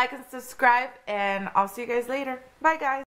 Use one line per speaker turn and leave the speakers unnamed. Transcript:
like and subscribe, and I'll see you guys later. Bye, guys.